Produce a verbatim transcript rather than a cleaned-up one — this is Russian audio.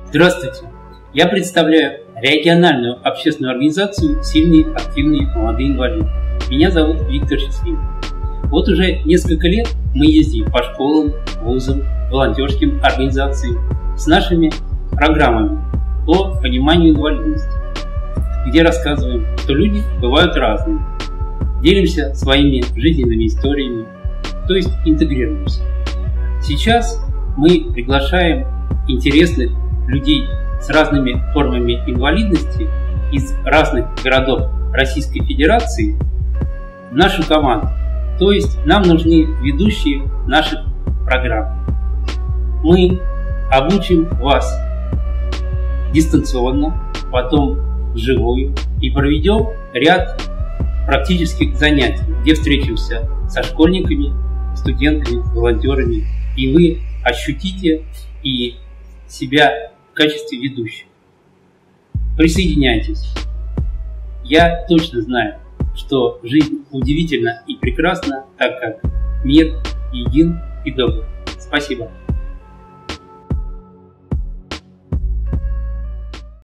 Здравствуйте! Я представляю региональную общественную организацию «Сильные, активные, молодые инвалиды». Меня зовут Виктор Счастливый. Вот уже несколько лет мы ездим по школам, вузам, волонтерским организациям с нашими программами по пониманию инвалидности, где рассказываем, что люди бывают разные, делимся своими жизненными историями, то есть интегрируемся. Сейчас мы приглашаем интересных людей с разными формами инвалидности из разных городов Российской Федерации в нашу команду. То есть нам нужны ведущие наших программ. Мы обучим вас дистанционно, потом вживую и проведем ряд практических занятий, где встретимся со школьниками, студентами, волонтерами, и вы ощутите и себя в качестве ведущих. Присоединяйтесь. Я точно знаю, что жизнь удивительна и прекрасна, так как мир един и добр. Спасибо.